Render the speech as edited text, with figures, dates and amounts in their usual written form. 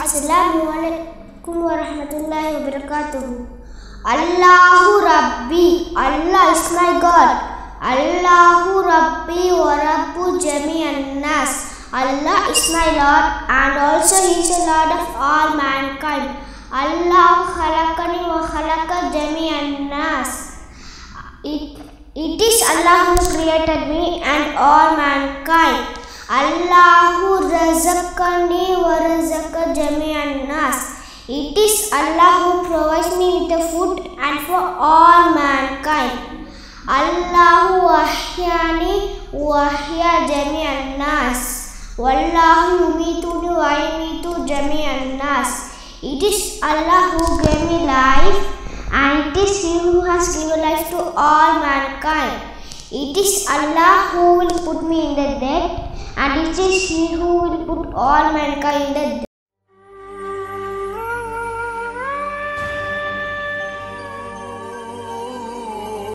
Assalamualaikum warahmatullahi wabarakatuh. Allahu Rabbi, Allah is my God. Allahu Rabbi wa Rabbu Jami'an Nas. Allah is my Lord and also He is the Lord of all mankind. Allahu khalaqani wa khalaqa Jami'an Nas. It is Allah who created me and all mankind. Allahu razaqani wa razaqa Jami'an Nas. It is Allah who provides me with the food and for all mankind. Allahu wahyani wahya Jami'an Nas. Wallahu yumituni wa yumitu Jami'an Nas. It is Allah who gave me life and it is He who has given life to all mankind. It is Allah who will put me in the death and it is He who will put all mankind in the